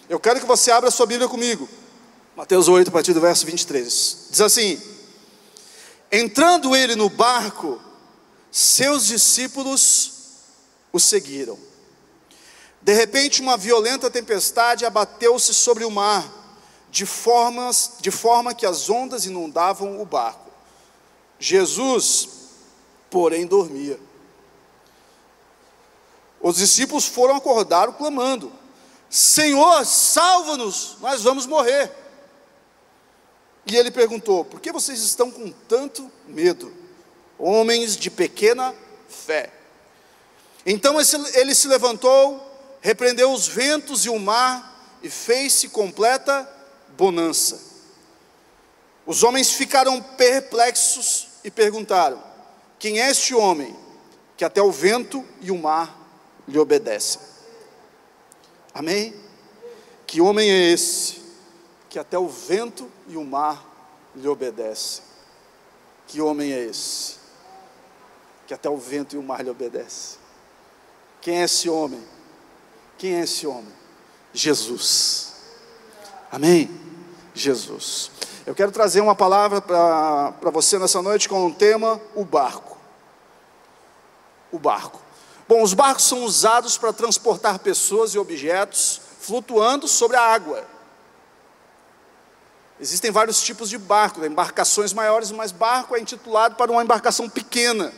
Eu quero que você abra a sua Bíblia comigo. Mateus 8, a partir do verso 23. Diz assim: entrando ele no barco, seus discípulos o seguiram. De repente uma violenta tempestade abateu-se sobre o mar, de forma que as ondas inundavam o barco. Jesus, porém, dormia. Os discípulos foram acordá-lo clamando: Senhor, salva-nos, nós vamos morrer. E ele perguntou: por que vocês estão com tanto medo, homens de pequena fé? Então ele se levantou, repreendeu os ventos e o mar, e fez-se completa bonança. Os homens ficaram perplexos e perguntaram: quem é este homem, que até o vento e o mar lhe obedecem? Amém? Que homem é esse, que até o vento e o mar lhe obedecem? Que homem é esse, que até o vento e o mar lhe obedecem? Quem é esse homem? Quem é esse homem? Jesus. Amém? Jesus. Eu quero trazer uma palavra para você nessa noite com o tema: o barco. O barco. Bom, os barcos são usados para transportar pessoas e objetos flutuando sobre a água. Existem vários tipos de barco, embarcações maiores, mas barco é intitulado para uma embarcação pequena.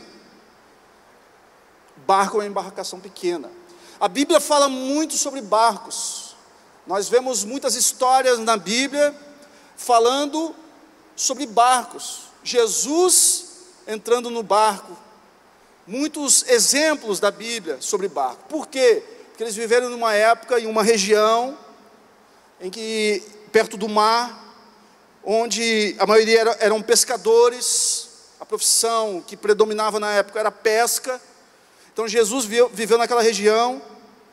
Barco é uma embarcação pequena. A Bíblia fala muito sobre barcos. Nós vemos muitas histórias na Bíblia falando sobre barcos. Jesus entrando no barco. Muitos exemplos da Bíblia sobre barco. Por quê? Porque eles viveram numa época, em uma região, em que, perto do mar, onde a maioria eram pescadores. A profissão que predominava na época era pesca. Então Jesus viveu naquela região.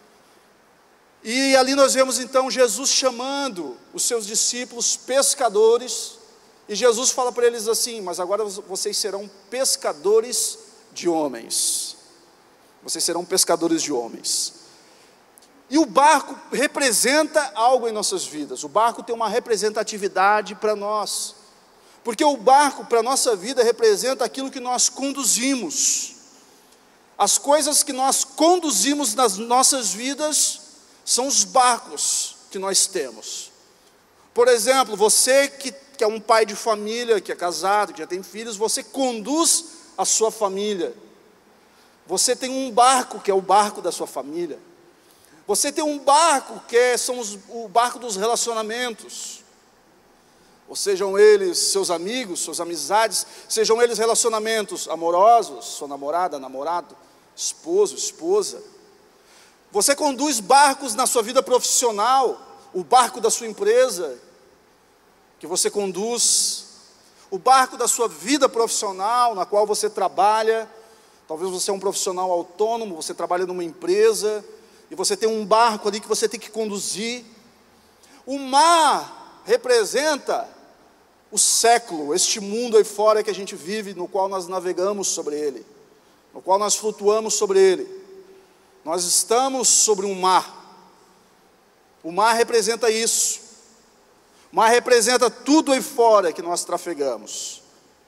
E ali nós vemos então Jesus chamando os seus discípulos pescadores. E Jesus fala para eles assim: mas agora vocês serão pescadores de homens. Vocês serão pescadores de homens. E o barco representa algo em nossas vidas. O barco tem uma representatividade para nós. Porque o barco, para a nossa vida, representa aquilo que nós conduzimos. As coisas que nós conduzimos nas nossas vidas são os barcos que nós temos. Por exemplo, você que é um pai de família, que é casado, que já tem filhos, você conduz a sua família. Você tem um barco que é o barco da sua família. Você tem um barco que o barco dos relacionamentos. Ou sejam eles seus amigos, suas amizades, sejam eles relacionamentos amorosos, sua namorada, namorado, esposo, esposa. Você conduz barcos na sua vida profissional, o barco da sua empresa que você conduz, o barco da sua vida profissional na qual você trabalha. Talvez você é um profissional autônomo, você trabalha numa empresa e você tem um barco ali que você tem que conduzir. O mar representa o século, este mundo aí fora que a gente vive, no qual nós navegamos sobre ele, no qual nós flutuamos sobre ele. Nós estamos sobre um mar. O mar representa isso. O mar representa tudo aí fora que nós trafegamos.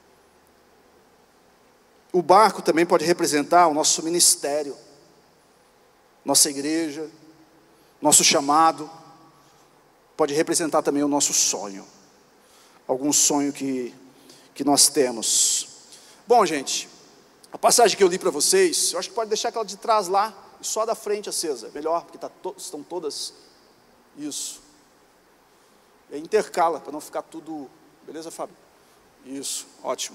O barco também pode representar o nosso ministério, nossa igreja, nosso chamado. Pode representar também o nosso sonho, algum sonho que nós temos. Bom, gente, a passagem que eu li para vocês, eu acho que pode deixar aquela de trás lá, e só da frente acesa, melhor, porque estão todas, isso. E intercala, para não ficar tudo, beleza, Fábio? Isso, ótimo.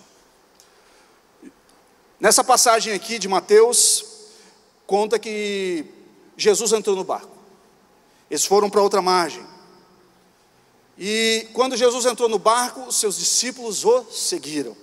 Nessa passagem aqui de Mateus, conta que Jesus entrou no barco. Eles foram para outra margem. E quando Jesus entrou no barco, os seus discípulos o seguiram.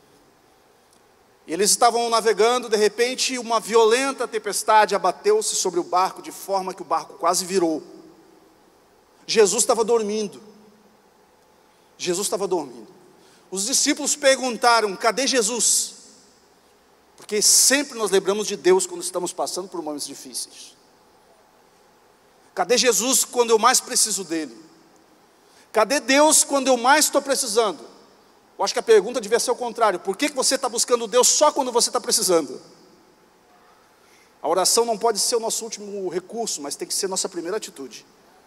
Eles estavam navegando, de repente uma violenta tempestade abateu-se sobre o barco, de forma que o barco quase virou. Jesus estava dormindo. Jesus estava dormindo. Os discípulos perguntaram: cadê Jesus? Porque sempre nós lembramos de Deus quando estamos passando por momentos difíceis. Cadê Jesus quando eu mais preciso dele? Cadê Deus quando eu mais estou precisando? Eu acho que a pergunta devia ser o contrário. Por que você está buscando Deus só quando você está precisando? A oração não pode ser o nosso último recurso, mas tem que ser nossa primeira atitude.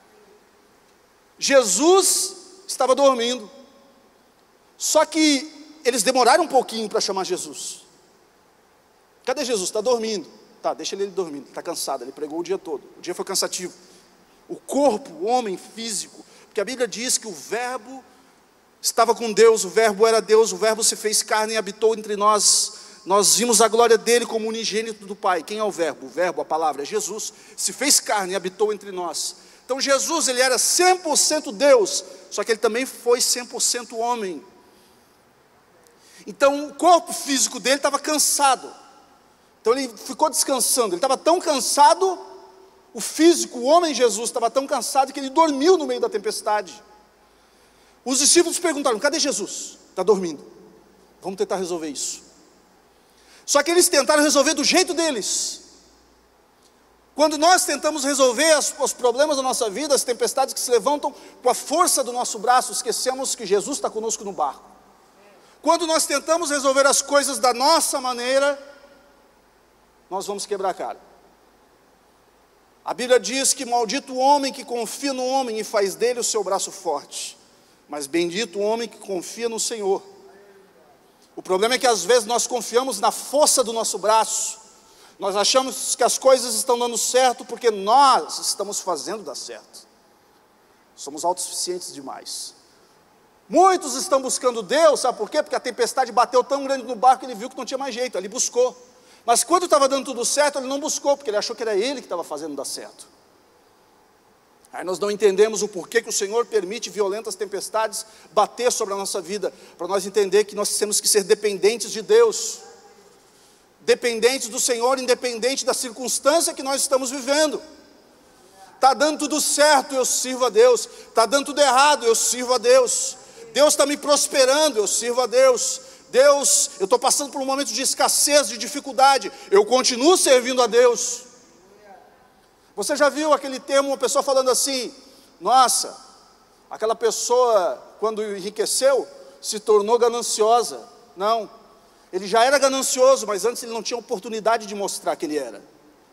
Jesus estava dormindo. Só que eles demoraram um pouquinho para chamar Jesus. Cadê Jesus? Está dormindo. Tá, deixa ele dormindo, está cansado, ele pregou o dia todo. O dia foi cansativo. O corpo, o homem físico, porque a Bíblia diz que o verbo estava com Deus, o verbo era Deus, o verbo se fez carne e habitou entre nós. Nós vimos a glória dele como unigênito do Pai. Quem é o verbo? O verbo, a palavra, é Jesus. Se fez carne e habitou entre nós. Então Jesus, ele era 100% Deus, só que ele também foi 100% homem. Então o corpo físico dele estava cansado. Então ele ficou descansando. Ele estava tão cansado, o físico, o homem Jesus estava tão cansado que ele dormiu no meio da tempestade. Os discípulos perguntaram: cadê Jesus? Está dormindo. Vamos tentar resolver isso. Só que eles tentaram resolver do jeito deles. Quando nós tentamos resolver os problemas da nossa vida, as tempestades que se levantam com a força do nosso braço, esquecemos que Jesus está conosco no barco. Quando nós tentamos resolver as coisas da nossa maneira, nós vamos quebrar a cara. A Bíblia diz que maldito o homem que confia no homem e faz dele o seu braço forte, mas bendito o homem que confia no Senhor. O problema é que às vezes nós confiamos na força do nosso braço. Nós achamos que as coisas estão dando certo porque nós estamos fazendo dar certo. Somos autossuficientes demais. Muitos estão buscando Deus, sabe por quê? Porque a tempestade bateu tão grande no barco que ele viu que não tinha mais jeito, ele buscou. Mas quando estava dando tudo certo, ele não buscou, porque ele achou que era ele que estava fazendo dar certo. Aí nós não entendemos o porquê que o Senhor permite violentas tempestades bater sobre a nossa vida, para nós entender que nós temos que ser dependentes de Deus, dependentes do Senhor, independente da circunstância que nós estamos vivendo. Está dando tudo certo, eu sirvo a Deus. Está dando tudo errado, eu sirvo a Deus. Deus está me prosperando, eu sirvo a Deus. Deus, eu estou passando por um momento de escassez, de dificuldade, eu continuo servindo a Deus. Você já viu aquele termo, uma pessoa falando assim: nossa, aquela pessoa quando enriqueceu, se tornou gananciosa. Não, ele já era ganancioso, mas antes ele não tinha oportunidade de mostrar que ele era.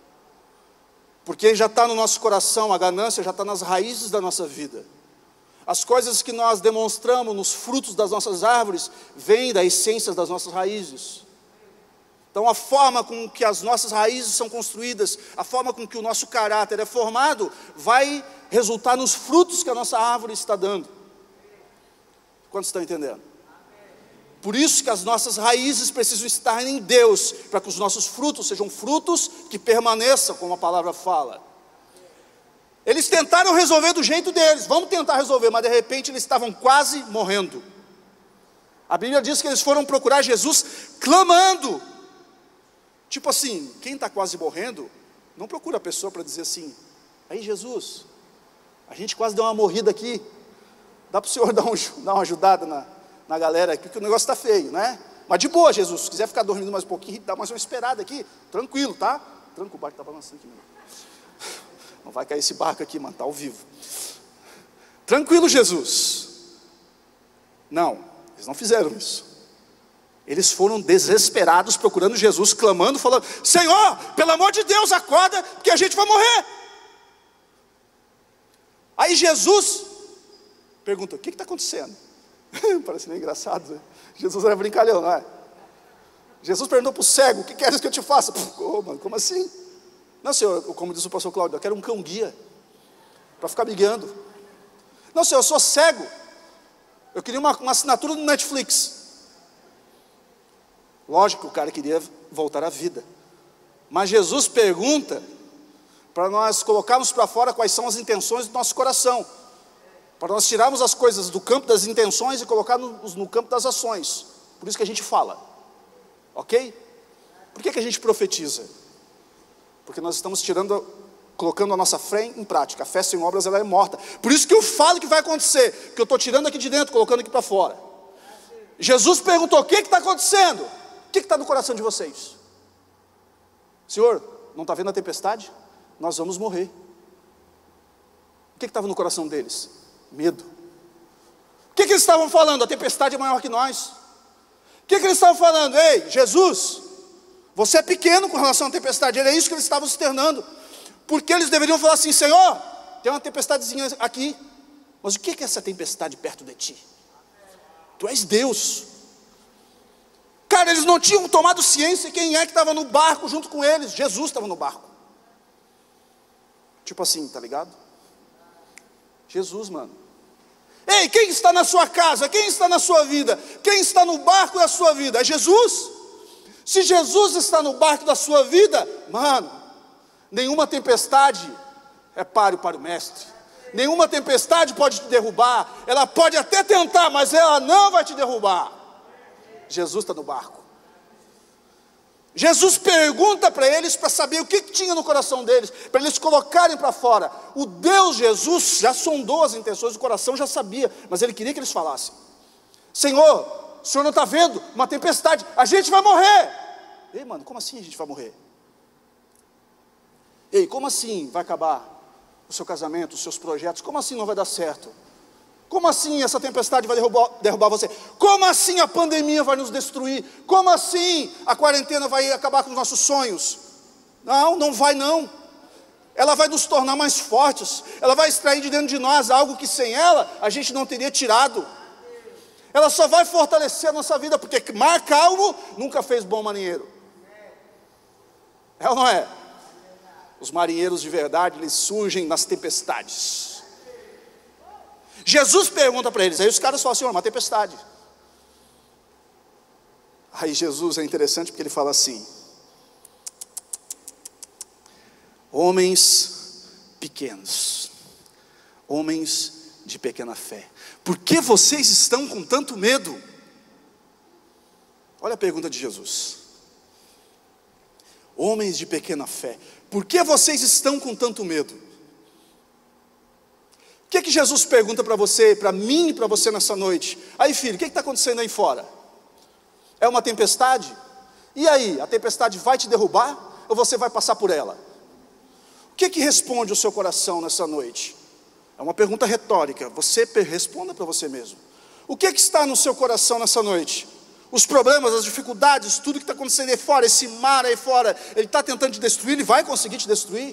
Porque já está no nosso coração, a ganância já está nas raízes da nossa vida. As coisas que nós demonstramos nos frutos das nossas árvores, vêm da essência das nossas raízes. Então a forma com que as nossas raízes são construídas, a forma com que o nosso caráter é formado, vai resultar nos frutos que a nossa árvore está dando. Quantos estão entendendo? Por isso que as nossas raízes precisam estar em Deus, para que os nossos frutos sejam frutos que permaneçam, como a palavra fala. Eles tentaram resolver do jeito deles, vamos tentar resolver, mas de repente eles estavam quase morrendo. A Bíblia diz que eles foram procurar Jesus clamando. Tipo assim, quem está quase morrendo, não procura a pessoa para dizer assim: aí Jesus, a gente quase deu uma morrida aqui, dá para o Senhor dar uma ajudada na galera aqui, que o negócio está feio, né? Mas de boa, Jesus, se quiser ficar dormindo mais um pouquinho, dá mais uma esperada aqui, tranquilo, tá? Tranca o barco, está balançando aqui mesmo. Não vai cair esse barco aqui, mano, está ao vivo. Tranquilo, Jesus. Não, eles não fizeram isso. Eles foram desesperados, procurando Jesus, clamando, falando: Senhor, pelo amor de Deus, acorda, porque a gente vai morrer. Aí Jesus pergunta: o que está acontecendo? Parece meio engraçado, né? Jesus era brincalhão, não é? Jesus perguntou para o cego: o que queres que eu te faça? Oh, mano, como assim? Não, Senhor, como diz o pastor Cláudio, eu quero um cão guia para ficar me guiando. Não, Senhor, eu sou cego, eu queria uma assinatura no Netflix. Lógico que o cara queria voltar à vida, mas Jesus pergunta para nós colocarmos para fora quais são as intenções do nosso coração, para nós tirarmos as coisas do campo das intenções e colocarmos no campo das ações. Por isso que a gente fala, ok? Por que a gente profetiza? Porque nós estamos colocando a nossa fé em prática. A fé sem obras, ela é morta. Por isso que eu falo que vai acontecer, que eu estou tirando aqui de dentro, colocando aqui para fora. Jesus perguntou: o que está acontecendo? O que está no coração de vocês? Senhor, não está vendo a tempestade? Nós vamos morrer. O que estava no coração deles? Medo. O que eles estavam falando? A tempestade é maior que nós. O que eles estavam falando? Ei, Jesus, você é pequeno com relação à tempestade. Era isso que eles estavam externando. Porque eles deveriam falar assim: Senhor, tem uma tempestadezinha aqui, mas o que é essa tempestade perto de ti? Tu és Deus. Cara, eles não tinham tomado ciência quem é que estava no barco junto com eles. Jesus estava no barco. Tipo assim, tá ligado? Jesus, mano. Ei, quem está na sua casa? Quem está na sua vida? Quem está no barco da sua vida? É Jesus. Se Jesus está no barco da sua vida, mano, nenhuma tempestade é páreo para o mestre. Nenhuma tempestade pode te derrubar. Ela pode até tentar, mas ela não vai te derrubar. Jesus está no barco. Jesus pergunta para eles para saber o que tinha no coração deles, para eles colocarem para fora. O Deus Jesus já sondou as intenções do coração, já sabia, mas ele queria que eles falassem: Senhor, o Senhor não está vendo uma tempestade, a gente vai morrer. Ei, mano, como assim a gente vai morrer? Ei, como assim vai acabar o seu casamento, os seus projetos? Como assim não vai dar certo? Como assim essa tempestade vai derrubar você? Como assim a pandemia vai nos destruir? Como assim a quarentena vai acabar com os nossos sonhos? Não, não vai não. Ela vai nos tornar mais fortes. Ela vai extrair de dentro de nós algo que sem ela a gente não teria tirado. Ela só vai fortalecer a nossa vida, porque mar calmo nunca fez bom marinheiro. É ou não é? Os marinheiros de verdade, eles surgem nas tempestades. Jesus pergunta para eles, aí os caras falam assim: uma tempestade. Aí Jesus é interessante porque ele fala assim: homens pequenos, homens de pequena fé, por que vocês estão com tanto medo? Olha a pergunta de Jesus. Homens de pequena fé, por que vocês estão com tanto medo? O que Jesus pergunta para você, para mim e para você nessa noite? Aí, filho, o que está acontecendo aí fora? É uma tempestade? E aí, a tempestade vai te derrubar ou você vai passar por ela? O que responde o seu coração nessa noite? É uma pergunta retórica, você responda para você mesmo. O que está no seu coração nessa noite? Os problemas, as dificuldades, tudo que está acontecendo aí fora, esse mar aí fora, ele está tentando te destruir, ele vai conseguir te destruir?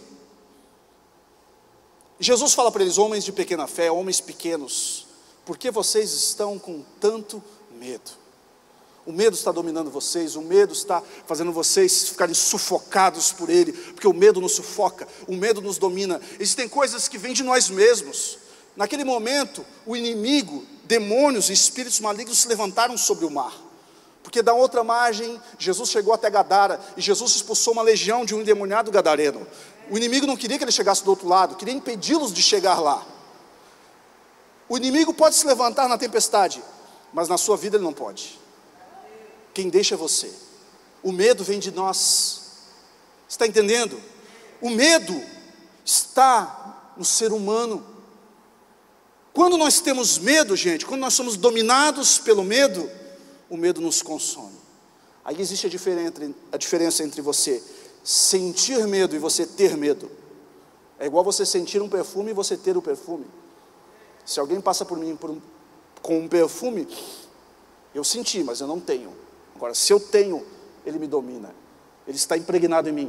Jesus fala para eles: homens de pequena fé, homens pequenos, por que vocês estão com tanto medo? O medo está dominando vocês, o medo está fazendo vocês ficarem sufocados por ele, porque o medo nos sufoca, o medo nos domina. Existem coisas que vêm de nós mesmos. Naquele momento, o inimigo, demônios e espíritos malignos se levantaram sobre o mar, porque da outra margem, Jesus chegou até Gadara, e Jesus expulsou uma legião de um endemoniado gadareno. O inimigo não queria que ele chegasse do outro lado, queria impedi-los de chegar lá. O inimigo pode se levantar na tempestade, mas na sua vida ele não pode. Quem deixa é você. O medo vem de nós. Está entendendo? O medo está no ser humano. Quando nós temos medo, gente, quando nós somos dominados pelo medo, o medo nos consome. Aí existe a diferença entre você sentir medo e você ter medo. É igual você sentir um perfume e você ter o perfume. Se alguém passa por mim com um perfume, eu senti, mas eu não tenho. Agora, se eu tenho, ele me domina, ele está impregnado em mim.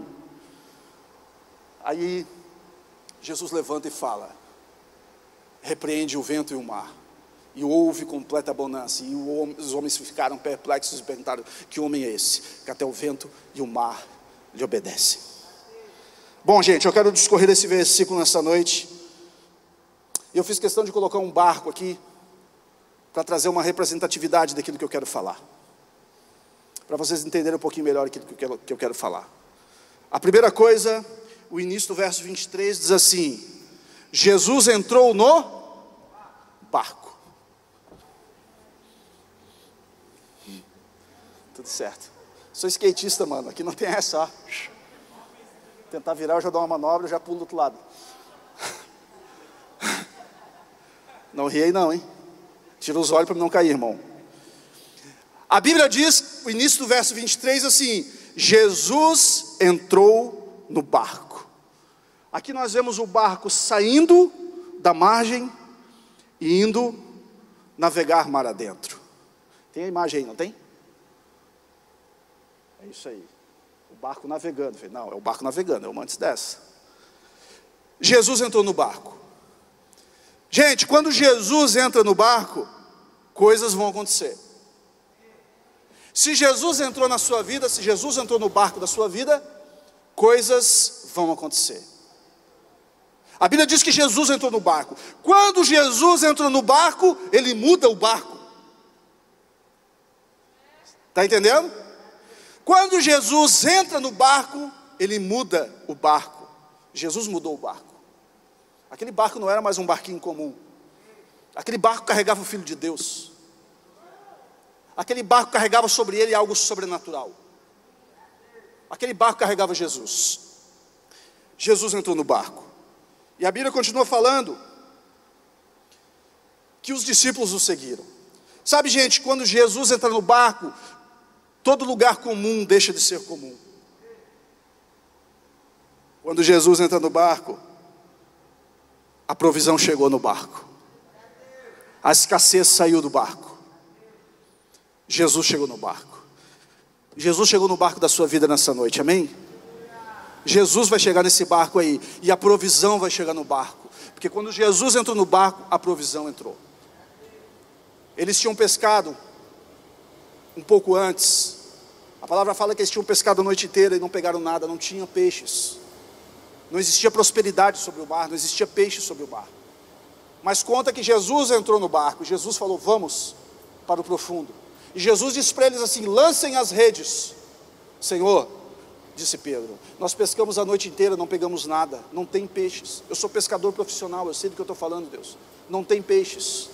Aí Jesus levanta e fala: repreende o vento e o mar. E houve completa bonança. E os homens ficaram perplexos e perguntaram: que homem é esse, que até o vento e o mar lhe obedecem? Bom, gente, eu quero discorrer esse versículo nessa noite. E eu fiz questão de colocar um barco aqui, para trazer uma representatividade daquilo que eu quero falar, para vocês entenderem um pouquinho melhor aquilo que eu quero falar. A primeira coisa, o início do verso 23 diz assim: Jesus entrou no barco. Tudo certo. Sou skatista, mano, aqui não tem essa, ó. Tentar virar, eu já dou uma manobra, eu já pulo do outro lado. Não ri aí não, hein? Tira os olhos para não cair, irmão. A Bíblia diz, o início do verso 23, assim: Jesus entrou no barco. Aqui nós vemos o barco saindo da margem e indo navegar mar adentro. Tem a imagem aí, não tem? É isso aí. O barco navegando. Não, é o barco navegando, é uma antes dessa. Jesus entrou no barco. Gente, quando Jesus entra no barco, coisas vão acontecer. Se Jesus entrou na sua vida, se Jesus entrou no barco da sua vida, coisas vão acontecer. A Bíblia diz que Jesus entrou no barco. Quando Jesus entrou no barco, ele muda o barco. Está entendendo? Quando Jesus entra no barco, ele muda o barco. Jesus mudou o barco. Aquele barco não era mais um barquinho comum. Aquele barco carregava o Filho de Deus. Aquele barco carregava sobre ele algo sobrenatural. Aquele barco carregava Jesus. Jesus entrou no barco. E a Bíblia continua falando que os discípulos o seguiram. Sabe, gente, quando Jesus entra no barco, todo lugar comum deixa de ser comum. Quando Jesus entra no barco, a provisão chegou no barco. A escassez saiu do barco. Jesus chegou no barco. Jesus chegou no barco da sua vida nessa noite, amém? Jesus vai chegar nesse barco aí, e a provisão vai chegar no barco. Porque quando Jesus entrou no barco, a provisão entrou. Eles tinham pescado um pouco antes. A palavra fala que eles tinham pescado a noite inteira e não pegaram nada, não tinha peixes. Não existia prosperidade sobre o mar, não existia peixe sobre o mar. Mas conta que Jesus entrou no barco, Jesus falou, vamos para o profundo. E Jesus disse para eles assim, lancem as redes. Senhor, disse Pedro, nós pescamos a noite inteira, não pegamos nada, não tem peixes. Eu sou pescador profissional, eu sei do que eu estou falando, Deus. Não tem peixes.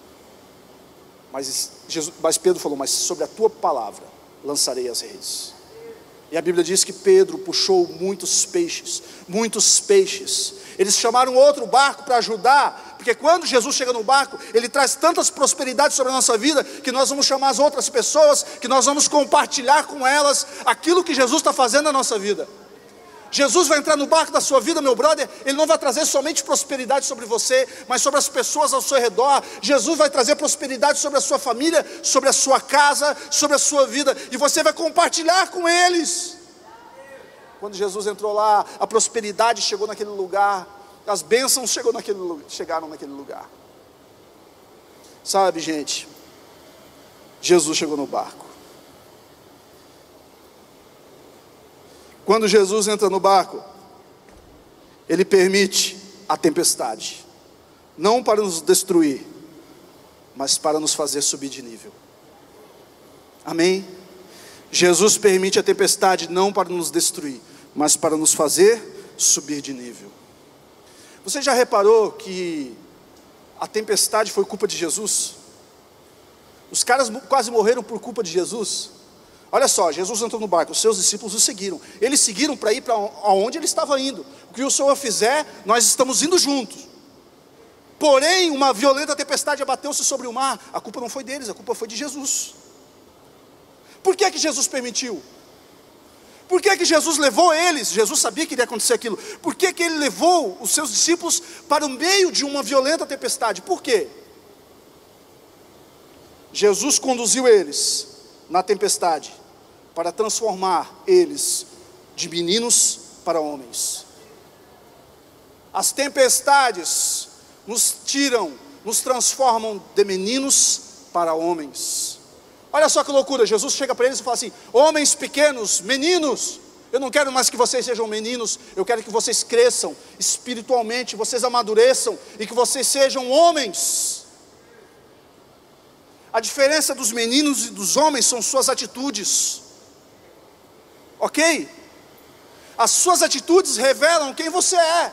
Mas Pedro falou, mas sobre a tua palavra lançarei as redes. E a Bíblia diz que Pedro puxou muitos peixes. Eles chamaram outro barco para ajudar, porque quando Jesus chega no barco, ele traz tantas prosperidades sobre a nossa vida, que nós vamos chamar as outras pessoas, que nós vamos compartilhar com elas aquilo que Jesus está fazendo na nossa vida. Jesus vai entrar no barco da sua vida, meu brother. Ele não vai trazer somente prosperidade sobre você, mas sobre as pessoas ao seu redor. Jesus vai trazer prosperidade sobre a sua família, sobre a sua casa, sobre a sua vida, e você vai compartilhar com eles. Quando Jesus entrou lá, a prosperidade chegou naquele lugar, as bênçãos chegaram naquele lugar. Sabe, gente, Jesus chegou no barco. Quando Jesus entra no barco, ele permite a tempestade, não para nos destruir, mas para nos fazer subir de nível. Amém? Jesus permite a tempestade não para nos destruir, mas para nos fazer subir de nível. Você já reparou que a tempestade foi culpa de Jesus? Os caras quase morreram por culpa de Jesus. Olha só, Jesus entrou no barco, os seus discípulos o seguiram. Eles seguiram para ir para onde ele estava indo. O que o Senhor fizer, nós estamos indo juntos. Porém, uma violenta tempestade abateu-se sobre o mar. A culpa não foi deles, a culpa foi de Jesus. Por que que Jesus permitiu? Por que que Jesus levou eles? Jesus sabia que iria acontecer aquilo. Por que que ele levou os seus discípulos para o meio de uma violenta tempestade? Por quê? Jesus conduziu eles na tempestade para transformar eles de meninos para homens. As tempestades nos transformam de meninos para homens. Olha só que loucura, Jesus chega para eles e fala assim, homens pequenos, meninos, eu não quero mais que vocês sejam meninos, eu quero que vocês cresçam espiritualmente, vocês amadureçam e que vocês sejam homens. A diferença dos meninos e dos homens são suas atitudes, ok? As suas atitudes revelam quem você é.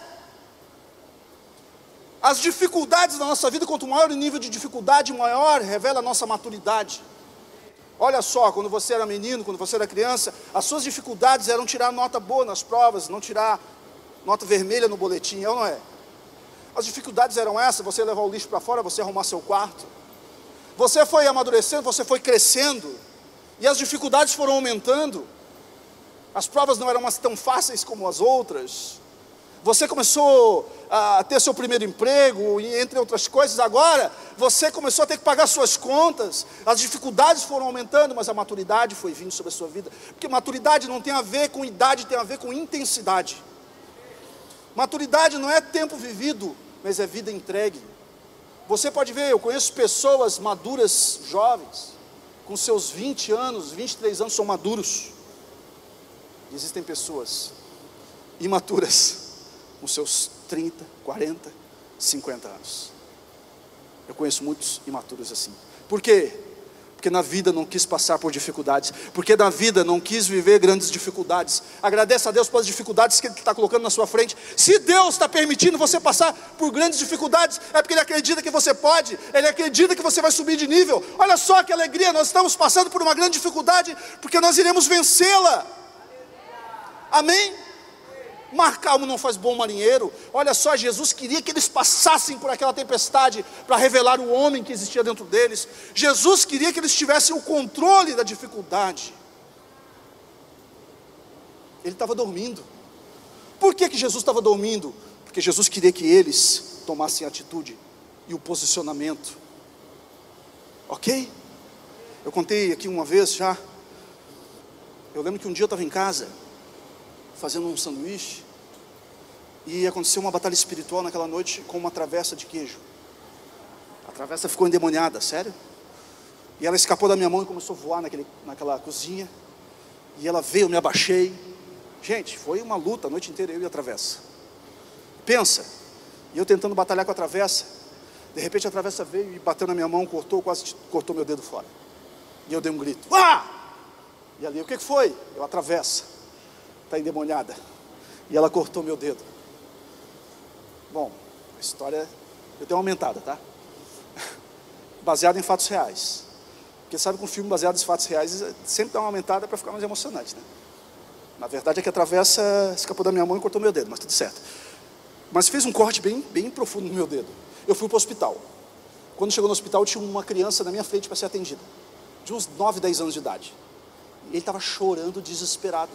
As dificuldades da nossa vida, quanto maior o nível de dificuldade, maior revela a nossa maturidade. Olha só, quando você era menino, quando você era criança, as suas dificuldades eram tirar nota boa nas provas, não tirar nota vermelha no boletim, é ou não é? As dificuldades eram essas, você levar o lixo para fora, você arrumar seu quarto. Você foi amadurecendo, você foi crescendo, e as dificuldades foram aumentando. As provas não eram mais tão fáceis como as outras. você começou a ter seu primeiro emprego, e entre outras coisas, agora você começou a ter que pagar suas contas, as dificuldades foram aumentando, mas a maturidade foi vindo sobre a sua vida, porque maturidade não tem a ver com idade, tem a ver com intensidade. Maturidade não é tempo vivido, mas é vida entregue. Você pode ver, eu conheço pessoas maduras, jovens, com seus 20 anos, 23 anos, são maduros. E existem pessoas imaturas, com seus 30, 40, 50 anos. Eu conheço muitos imaturos assim. Por quê? Porque na vida não quis passar por dificuldades, porque na vida não quis viver grandes dificuldades. Agradeça a Deus pelas dificuldades que Ele está colocando na sua frente. Se Deus está permitindo você passar por grandes dificuldades, é porque Ele acredita que você pode, Ele acredita que você vai subir de nível. Olha só que alegria, nós estamos passando por uma grande dificuldade, porque nós iremos vencê-la. Amém? Mar calmo não faz bom marinheiro. Olha só, Jesus queria que eles passassem por aquela tempestade para revelar o homem que existia dentro deles. Jesus queria que eles tivessem o controle da dificuldade. Ele estava dormindo. Por que Jesus estava dormindo? Porque Jesus queria que eles tomassem a atitude e o posicionamento. Ok? Eu contei aqui uma vez já. Eu lembro que um dia eu estava em casa fazendo um sanduíche, e aconteceu uma batalha espiritual naquela noite com uma travessa de queijo. A travessa ficou endemoniada, sério. E ela escapou da minha mão e começou a voar naquela cozinha. E ela veio, eu me abaixei. Gente, foi uma luta a noite inteira, eu e a travessa. Pensa, e eu tentando batalhar com a travessa. De repente a travessa veio e bateu na minha mão, quase cortou meu dedo fora. E eu dei um grito. Ah! E ali, o que foi? A travessa está endemoniada, e ela cortou meu dedo. Bom, a história, eu dei uma aumentada, tá? Baseado em fatos reais, porque sabe que um filme baseado em fatos reais sempre dá uma aumentada para ficar mais emocionante, né? Na verdade é que a travessa escapou da minha mão e cortou meu dedo, mas tudo certo. Mas fez um corte bem profundo no meu dedo. Eu fui para o hospital. Quando chegou no hospital, tinha uma criança na minha frente para ser atendida, de uns 9, 10 anos de idade, e ele estava chorando desesperado.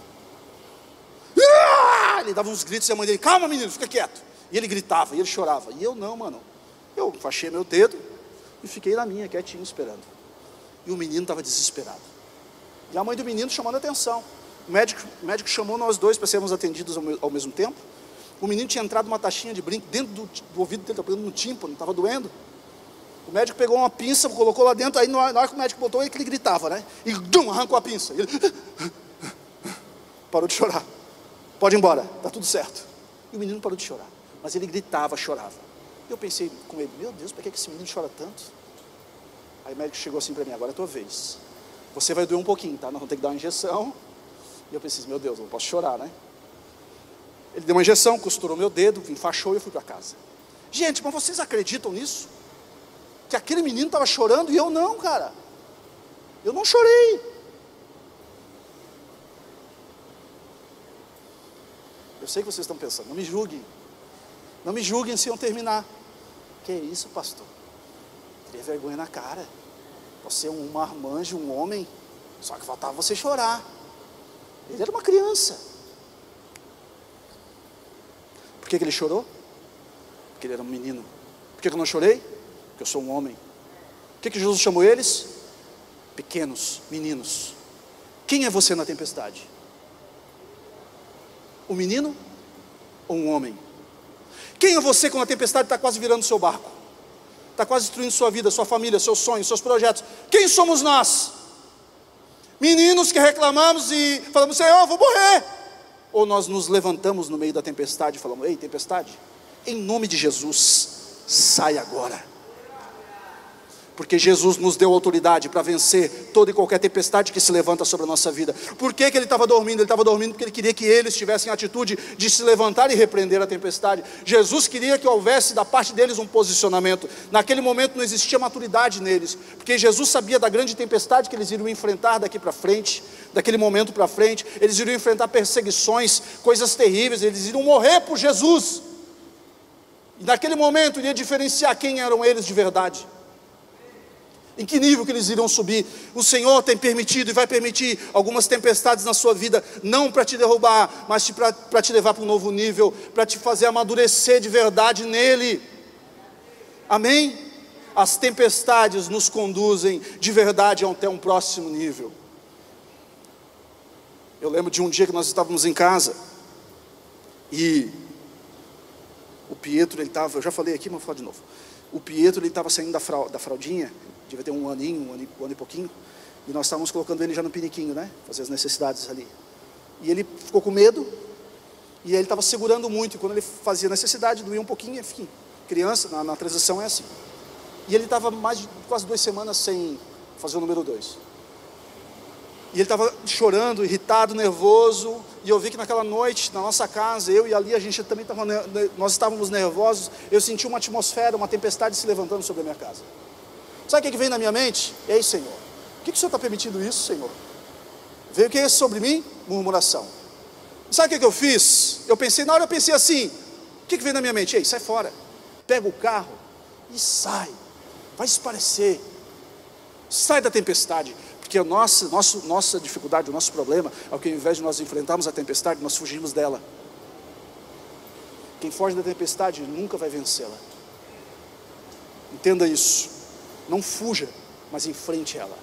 Ele dava uns gritos e a mãe dele, calma menino, fica quieto. E ele gritava, e ele chorava. E eu não, mano. Eu fachei meu dedo e fiquei na minha, quietinho, esperando. E o menino estava desesperado. E a mãe do menino chamando a atenção. O médico chamou nós dois para sermos atendidos ao mesmo tempo. O menino tinha entrado uma taxinha de brinco dentro do ouvido dele, estava pegando no tímpano, estava doendo. O médico pegou uma pinça, colocou lá dentro, aí na hora que o médico botou, ele gritava, né? E arrancou a pinça. E ele parou de chorar. Pode ir embora, está tudo certo. E o menino parou de chorar, mas ele gritava, chorava. E eu pensei com ele, meu Deus, por que esse menino chora tanto? Aí o médico chegou assim para mim, agora é a tua vez. Você vai doer um pouquinho, tá? Nós vamos ter que dar uma injeção. E eu pensei, meu Deus, eu não posso chorar, né? Ele deu uma injeção, costurou meu dedo, enfaixou e eu fui para casa. Gente, mas vocês acreditam nisso? Que aquele menino estava chorando e eu não, cara. Eu não chorei. Eu sei que vocês estão pensando, não me julguem. Não me julguem se eu terminar. Que isso, pastor? Teria vergonha na cara. Você é um marmanjo, um homem. Só que faltava você chorar. Ele era uma criança. Por que ele chorou? Porque ele era um menino. Por que eu não chorei? Porque eu sou um homem. Por que Jesus chamou eles? Pequenos, meninos. Quem é você na tempestade? Um menino ou um homem? Quem é você quando a tempestade está quase virando seu barco? Está quase destruindo sua vida, sua família, seus sonhos, seus projetos. Quem somos nós? Meninos que reclamamos e falamos, Senhor, eu vou morrer. Ou nós nos levantamos no meio da tempestade e falamos, ei, tempestade, em nome de Jesus, sai agora. Porque Jesus nos deu autoridade para vencer toda e qualquer tempestade que se levanta sobre a nossa vida. Por que ele estava dormindo? Ele estava dormindo porque ele queria que eles tivessem a atitude de se levantar e repreender a tempestade. Jesus queria que houvesse da parte deles um posicionamento. Naquele momento não existia maturidade neles, porque Jesus sabia da grande tempestade que eles iriam enfrentar daqui para frente, daquele momento para frente. Eles iriam enfrentar perseguições, coisas terríveis, eles iriam morrer por Jesus. E naquele momento iria diferenciar quem eram eles de verdade. Em que nível que eles irão subir? O Senhor tem permitido e vai permitir algumas tempestades na sua vida, não para te derrubar, mas para te levar para um novo nível, para te fazer amadurecer de verdade nele. Amém? As tempestades nos conduzem de verdade até um próximo nível. Eu lembro de um dia que nós estávamos em casa, e o Pietro, ele estava, eu já falei aqui, mas vou falar de novo. O Pietro, ele estava saindo da fraldinha, devia ter um ano e pouquinho, e nós estávamos colocando ele já no piniquinho, né? Fazer as necessidades ali. E ele ficou com medo, e ele estava segurando muito, e quando ele fazia necessidade, doía um pouquinho, enfim. Criança, na transição é assim. E ele estava mais de quase 2 semanas sem fazer o número 2. E ele estava chorando, irritado, nervoso, e eu vi que naquela noite, na nossa casa, eu e ali, a gente também estava, nós estávamos nervosos. Eu senti uma atmosfera, uma tempestade se levantando sobre a minha casa. Sabe o que veio na minha mente? Ei, Senhor, por que o Senhor está permitindo isso, Senhor? Veio o que sobre mim? Murmuração. Sabe o que eu fiz? Na hora eu pensei assim, o que veio na minha mente? Ei, sai fora, pega o carro e sai, vai esparecer, sai da tempestade. Porque a nossa dificuldade, o nosso problema é que ao invés de nós enfrentarmos a tempestade, nós fugimos dela. Quem foge da tempestade nunca vai vencê-la. Entenda isso. Não fuja, mas enfrente ela.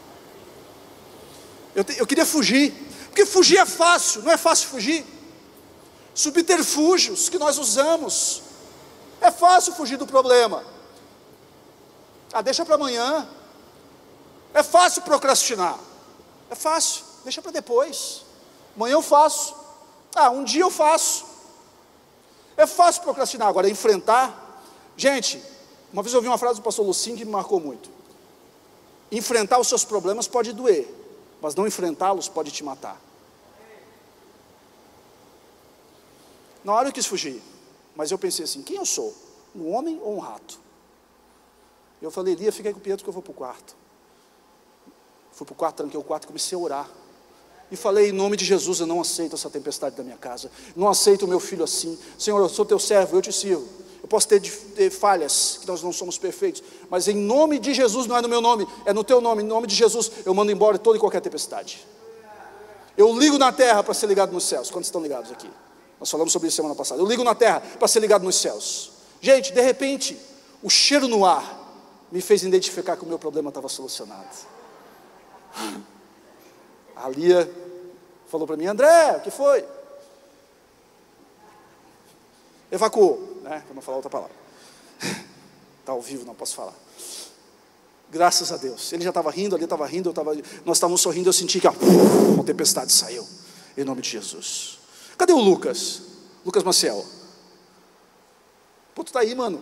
Eu queria fugir, porque fugir é fácil, não é fácil fugir. Subterfúgios que nós usamos, é fácil fugir do problema. Deixa para amanhã. É fácil procrastinar, é fácil, deixa para depois, amanhã eu faço, um dia eu faço, é fácil procrastinar. Agora enfrentar, gente, uma vez eu ouvi uma frase do pastor Lucinho que me marcou muito: enfrentar os seus problemas pode doer, mas não enfrentá-los pode te matar. Na hora eu quis fugir, mas eu pensei assim, quem eu sou? Um homem ou um rato? Eu falei, Lia, fica aí com o Pietro que eu vou para o quarto. Fui para o quarto, tranquei o quarto e comecei a orar. E falei, em nome de Jesus, eu não aceito essa tempestade da minha casa. Não aceito o meu filho assim. Senhor, eu sou teu servo, eu te sirvo. Eu posso ter falhas, que nós não somos perfeitos. Mas em nome de Jesus, não é no meu nome, é no teu nome. Em nome de Jesus, eu mando embora toda e qualquer tempestade. Eu ligo na terra para ser ligado nos céus. Quantos estão ligados aqui? Nós falamos sobre isso semana passada. Eu ligo na terra para ser ligado nos céus. Gente, de repente, o cheiro no ar me fez identificar que o meu problema estava solucionado. A Lia falou para mim, André, o que foi? Evacuou, né? Para não falar outra palavra. Está ao vivo, não posso falar. Graças a Deus. Ele já estava rindo, ali estava rindo, nós estávamos sorrindo, eu senti que uma tempestade saiu. Em nome de Jesus. Cadê o Lucas? Lucas Maciel. Pô, tu tá aí, mano.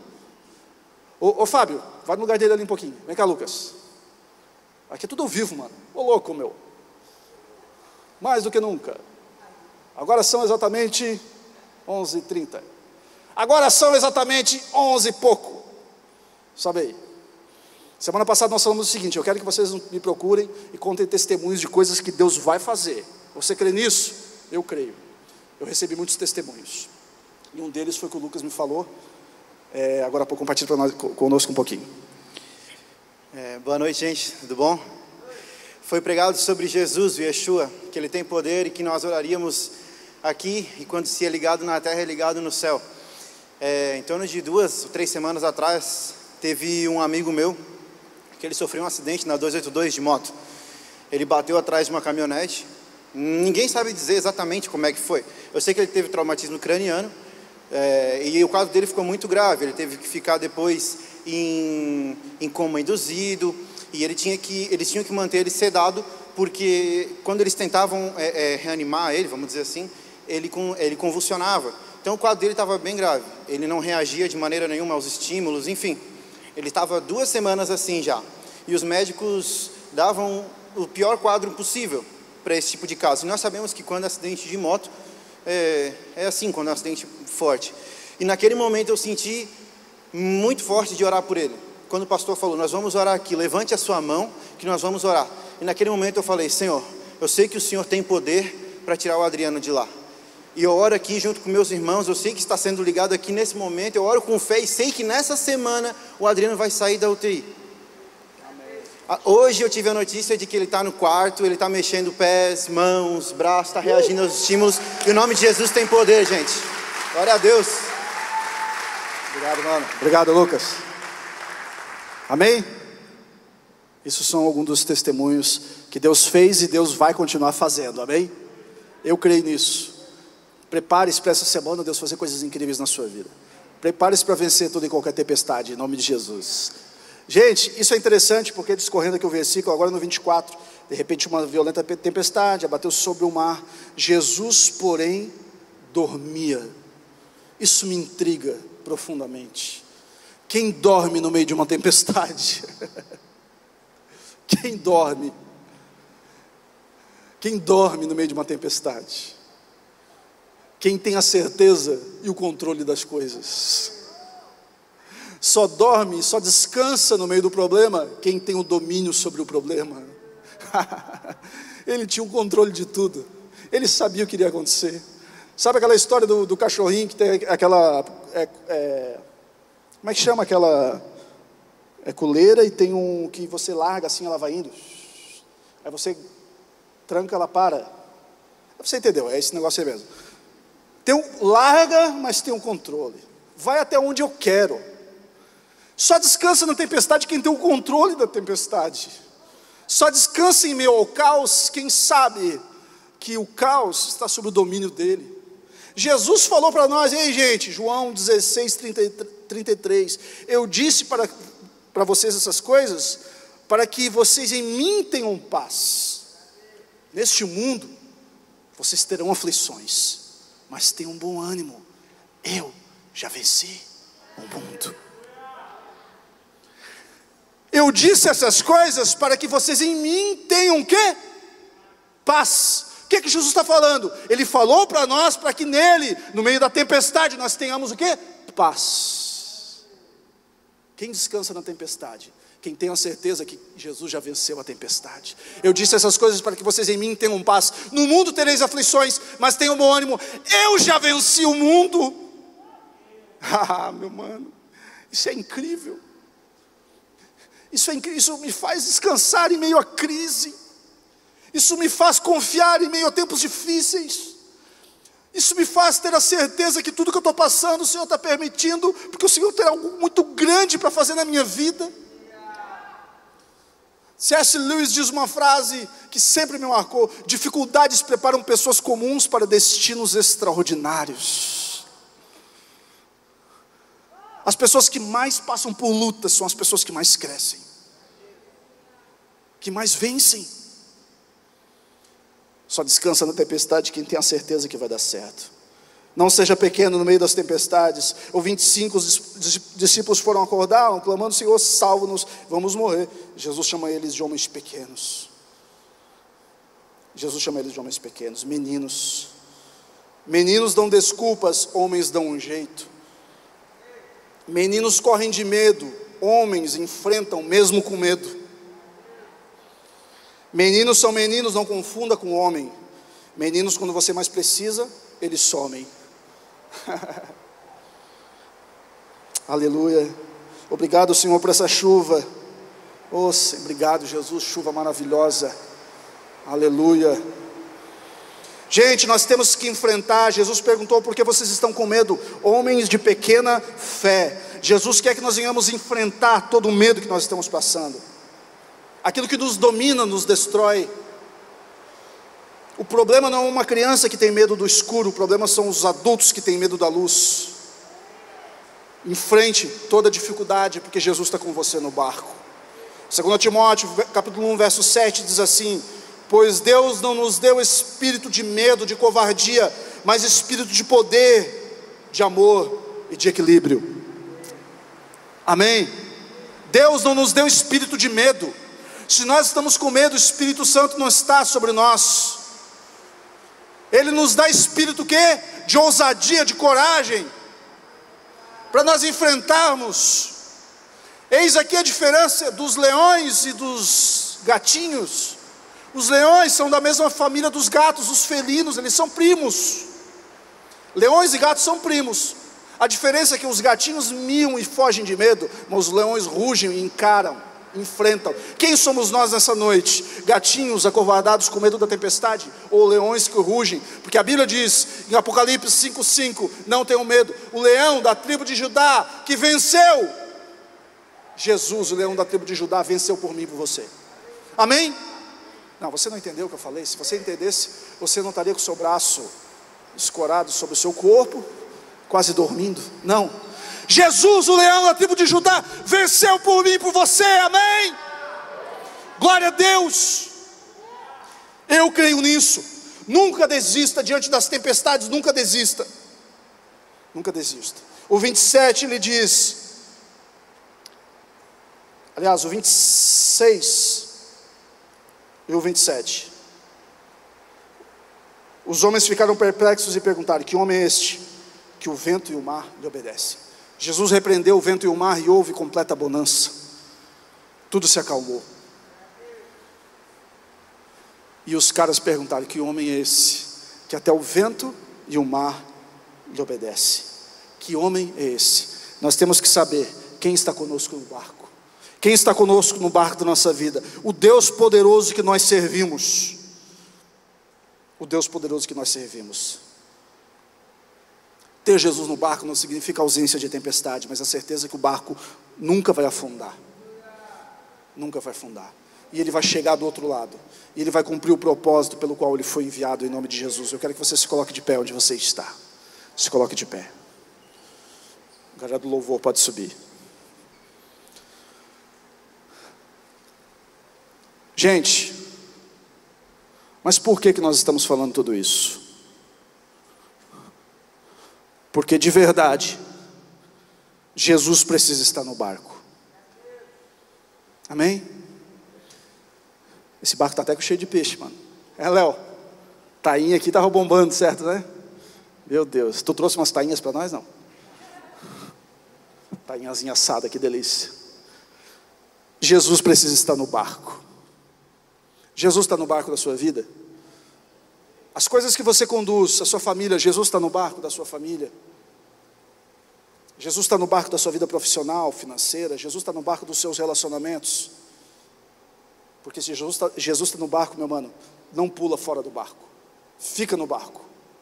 Ô Fábio, vai no lugar dele ali um pouquinho. Vem cá, Lucas. Aqui é tudo ao vivo, mano. Ô louco, meu. Mais do que nunca. Agora são exatamente 11h30. Agora são exatamente 11 e pouco. Sabe aí. Semana passada nós falamos o seguinte, eu quero que vocês me procurem e contem testemunhos de coisas que Deus vai fazer. Você crê nisso? Eu creio. Eu recebi muitos testemunhos. E um deles foi que o Lucas me falou. Agora há pouco compartilha conosco um pouquinho. Boa noite, gente, tudo bom? Foi pregado sobre Jesus, o Yeshua, que Ele tem poder e que nós oraríamos aqui, e quando se é ligado na terra, é ligado no céu. Em torno de 2 ou 3 semanas atrás, teve um amigo meu, que ele sofreu um acidente na 282 de moto. Ele bateu atrás de uma caminhonete, ninguém sabe dizer exatamente como é que foi. Eu sei que ele teve traumatismo craniano, e o quadro dele ficou muito grave, ele teve que ficar depois em coma induzido, e eles tinham que manter ele sedado, porque quando eles tentavam reanimar ele, vamos dizer assim, ele convulsionava. Então o quadro dele estava bem grave, ele não reagia de maneira nenhuma aos estímulos, enfim, ele estava 2 semanas assim já, e os médicos davam o pior quadro possível para esse tipo de caso. E nós sabemos que quando é acidente de moto, é assim, quando é um acidente forte. E naquele momento eu senti muito forte de orar por ele. Quando o pastor falou, nós vamos orar aqui, levante a sua mão, que nós vamos orar. E naquele momento eu falei, Senhor, eu sei que o Senhor tem poder para tirar o Adriano de lá. E eu oro aqui junto com meus irmãos, eu sei que está sendo ligado aqui nesse momento, eu oro com fé e sei que nessa semana o Adriano vai sair da UTI. Hoje eu tive a notícia de que ele está no quarto, ele está mexendo pés, mãos, braços, está reagindo aos estímulos. E o nome de Jesus tem poder, gente. Glória a Deus. Obrigado, mano. Obrigado, Lucas. Amém? Isso são alguns dos testemunhos que Deus fez e Deus vai continuar fazendo, amém? Eu creio nisso. Prepare-se para essa semana Deus fazer coisas incríveis na sua vida. Prepare-se para vencer toda e qualquer tempestade, em nome de Jesus. Gente, isso é interessante porque discorrendo aqui o versículo, agora no 24, de repente uma violenta tempestade abateu sobre o mar. Jesus, porém, dormia. Isso me intriga profundamente. Quem dorme no meio de uma tempestade? Quem dorme? Quem dorme no meio de uma tempestade? Quem tem a certeza e o controle das coisas? Só dorme, só descansa no meio do problema quem tem o domínio sobre o problema. Ele tinha o controle de tudo. Ele sabia o que iria acontecer. Sabe aquela história do cachorrinho que tem aquela... como é que chama aquela... coleira e tem um que você larga assim, ela vai indo. Aí você tranca, ela para. Você entendeu? É esse negócio aí mesmo. Larga, mas tem um controle. Vai até onde eu quero. Só descansa na tempestade quem tem o controle da tempestade. Só descansa em meio ao caos quem sabe que o caos está sob o domínio dele. Jesus falou para nós, ei gente, João 16, 33, eu disse para vocês essas coisas, para que vocês em mim tenham paz. Neste mundo, vocês terão aflições, mas tenham bom ânimo, eu já venci o mundo. Eu disse essas coisas para que vocês em mim tenham o quê? Paz. O que Jesus está falando? Ele falou para nós, para que nele, no meio da tempestade, nós tenhamos o quê? Paz. Quem descansa na tempestade? Quem tem a certeza que Jesus já venceu a tempestade. Eu disse essas coisas para que vocês em mim tenham paz. No mundo tereis aflições, mas tenham bom ânimo. Eu já venci o mundo. Ah, meu mano, isso é incrível. Isso me faz descansar em meio à crise. Isso me faz confiar em meio a tempos difíceis. Isso me faz ter a certeza que tudo que eu estou passando, o Senhor está permitindo, porque o Senhor tem algo muito grande para fazer na minha vida. C.S. Lewis diz uma frase que sempre me marcou: dificuldades preparam pessoas comuns para destinos extraordinários. As pessoas que mais passam por lutas são as pessoas que mais crescem, que mais vencem. Só descansa na tempestade quem tem a certeza que vai dar certo. Não seja pequeno no meio das tempestades. O 25, os discípulos foram acordar, clamando: Senhor, salva-nos, vamos morrer. Jesus chama eles de homens pequenos. Jesus chama eles de homens pequenos, meninos. Meninos dão desculpas, homens dão um jeito. Meninos correm de medo, homens enfrentam mesmo com medo. Meninos são meninos, não confunda com homem. Meninos, quando você mais precisa, eles somem. Aleluia. Obrigado, Senhor, por essa chuva. Oh, obrigado, Jesus, chuva maravilhosa. Aleluia. Gente, nós temos que enfrentar. Jesus perguntou: por que vocês estão com medo? Homens de pequena fé. Jesus quer que nós venhamos enfrentar todo o medo que nós estamos passando. Aquilo que nos domina, nos destrói. O problema não é uma criança que tem medo do escuro, o problema são os adultos que têm medo da luz. Enfrente toda dificuldade, porque Jesus está com você no barco. 2 Timóteo, capítulo 1, verso 7, diz assim: pois Deus não nos deu espírito de medo, de covardia, mas espírito de poder, de amor e de equilíbrio. Amém? Deus não nos deu espírito de medo. Se nós estamos com medo, o Espírito Santo não está sobre nós. Ele nos dá espírito quê? De ousadia, de coragem, para nós enfrentarmos. Eis aqui a diferença dos leões e dos gatinhos. Os leões são da mesma família dos gatos, os felinos, eles são primos. Leões e gatos são primos. A diferença é que os gatinhos miam e fogem de medo, mas os leões rugem e encaram. enfrentam. Quem somos nós nessa noite? Gatinhos acovardados com medo da tempestade? Ou leões que rugem? Porque a Bíblia diz em Apocalipse 5:5, não tenham medo, o leão da tribo de Judá que venceu, Jesus, o leão da tribo de Judá, venceu por mim e por você. Amém? Não, você não entendeu o que eu falei. Se você entendesse, você não estaria com o seu braço escorado sobre o seu corpo, quase dormindo. Não, Jesus, o leão da tribo de Judá, venceu por mim e por você. Amém? Glória a Deus. Eu creio nisso. Nunca desista diante das tempestades. Nunca desista. Nunca desista. O 27 ele diz, aliás, o 26 e o 27. Os homens ficaram perplexos e perguntaram: que homem é este, que o vento e o mar lhe obedecem? Jesus repreendeu o vento e o mar e houve completa bonança. Tudo se acalmou. E os caras perguntaram: que homem é esse, que até o vento e o mar lhe obedecem? Que homem é esse? Nós temos que saber quem está conosco no barco. Quem está conosco no barco da nossa vida? O Deus poderoso que nós servimos. O Deus poderoso que nós servimos. Ter Jesus no barco não significa ausência de tempestade, mas a certeza que o barco nunca vai afundar. Nunca vai afundar. E ele vai chegar do outro lado. E ele vai cumprir o propósito pelo qual ele foi enviado, em nome de Jesus. Eu quero que você se coloque de pé onde você está. Se coloque de pé. O galera do louvor pode subir. Gente, mas por que nós estamos falando tudo isso? Porque de verdade, Jesus precisa estar no barco. Amém? Esse barco está até cheio de peixe, mano. Léo, tainha aqui estava bombando, certo, né? Meu Deus, tu trouxe umas tainhas para nós, não? Tainhazinha assada, que delícia. Jesus precisa estar no barco. Jesus está no barco da sua vida? As coisas que você conduz, a sua família, Jesus está no barco da sua família? Jesus está no barco da sua vida profissional, financeira? Jesus está no barco dos seus relacionamentos? Porque se Jesus está no barco, meu mano, não pula fora do barco. Fica no barco.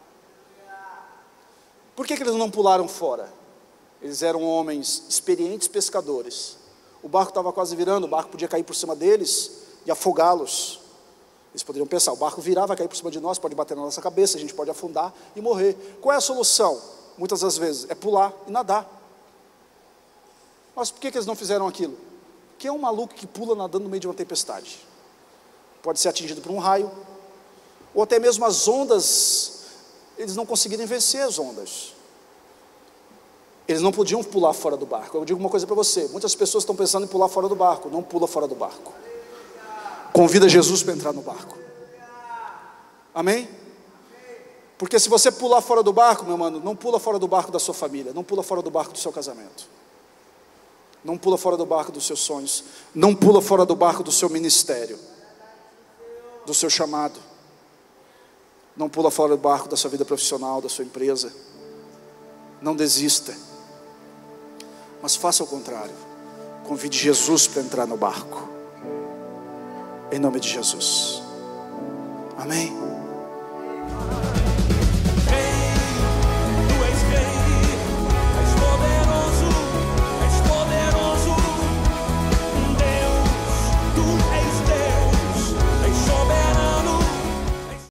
Por que eles não pularam fora? Eles eram homens experientes pescadores. O barco estava quase virando, o barco podia cair por cima deles e afogá-los. Eles poderiam pensar: o barco virar, vai cair por cima de nós, pode bater na nossa cabeça, a gente pode afundar e morrer. Qual é a solução? Muitas das vezes é pular e nadar. Mas por que eles não fizeram aquilo? Quem é um maluco que pula nadando no meio de uma tempestade? Pode ser atingido por um raio, ou até mesmo as ondas, eles não conseguirem vencer as ondas. Eles não podiam pular fora do barco. Eu digo uma coisa para você: muitas pessoas estão pensando em pular fora do barco. Não pula fora do barco. Convida Jesus para entrar no barco. Amém? Porque se você pular fora do barco, meu mano, não pula fora do barco da sua família, não pula fora do barco do seu casamento, não pula fora do barco dos seus sonhos, não pula fora do barco do seu ministério, do seu chamado, não pula fora do barco da sua vida profissional, da sua empresa. Não desista, mas faça o contrário. Convide Jesus para entrar no barco, em nome de Jesus. Amém?